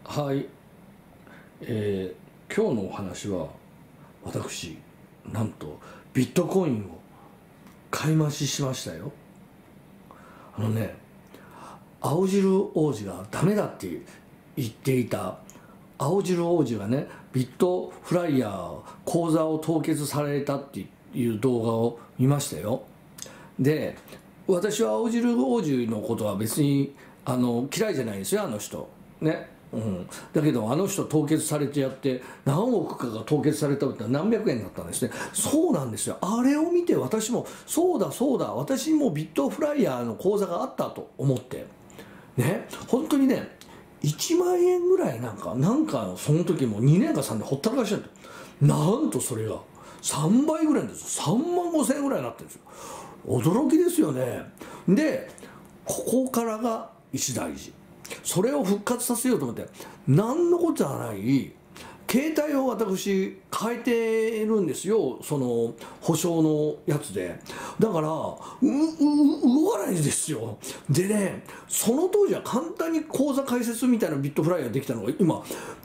はい、今日のお話は私なんとビットコインを買い増ししましたよ。青汁王子がダメだって言っていた青汁王子がね、ビットフライヤー口座を凍結されたっていう動画を見ましたよ。で、私は青汁王子のことは別に嫌いじゃないですよ、あの人ね。だけどあの人凍結されてやって何億かが凍結されたって何百円だったんですね。そうなんですよ。あれを見て私もそうだそうだ、私もビットフライヤーの口座があったと思ってね、本当にね、1万円ぐらいなんかその時も2年か3年ほったらかしちゃって、なんとそれが3倍ぐらいですよ。3万5千円ぐらいになってるんですよ。驚きですよね。で、ここからが一大事。それを復活させようと思って、何のことはない携帯を私変えてるんですよ、その保証のやつで。だから動かないんですよ。でね、その当時は簡単に口座開設みたいなビットフライヤーできたのが今、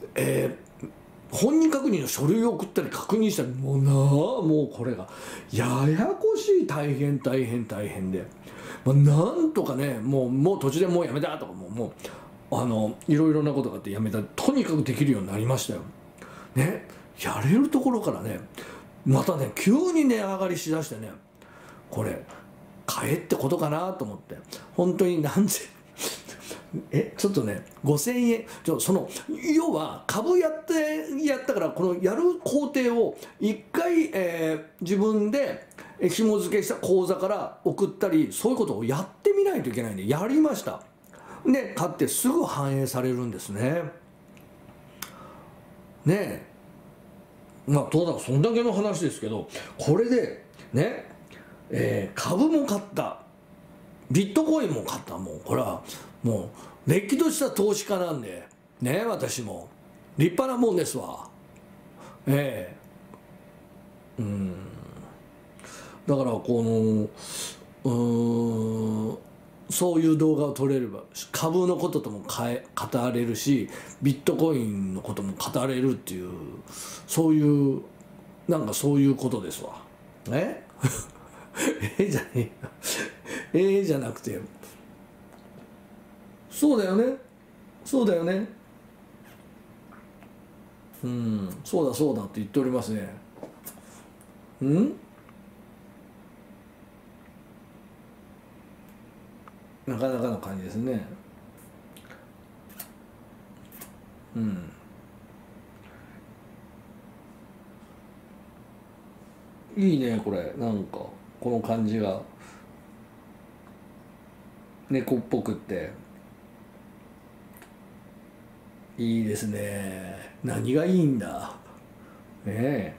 本人確認の書類を送ったり確認したり、もうこれがややこしい、大変で、なんとかね、もう途中でもうやめたとか、もういろいろなことがあってやめた。とにかくできるようになりましたよね。やれるところからね、またね急に値上がりしだしてね、これ買えってことかなと思って、本当にちょっとね、5000円要は株やったから、このやる工程を1回、自分で紐付けした口座から送ったり、そういうことをやってみないといけないんでやりました。で買ってすぐ反映されるんですね。ねえ、どうだ、そんだけの話ですけど、これでね、株も買った、ビットコインも買った。もうこれはもうれっきとした投資家なんでね、私も立派なもんですわ。ええ、だからそういう動画を撮れれば株のこととも語れるし、ビットコインのことも語れるっていう、そういうそういうことですわ。えじゃねえじゃなくて、そうだよね、そうだよね、そうだって言っておりますね。なかなかの感じですね。いいね、これこの感じが猫っぽくっていいですね。何がいいんだね。え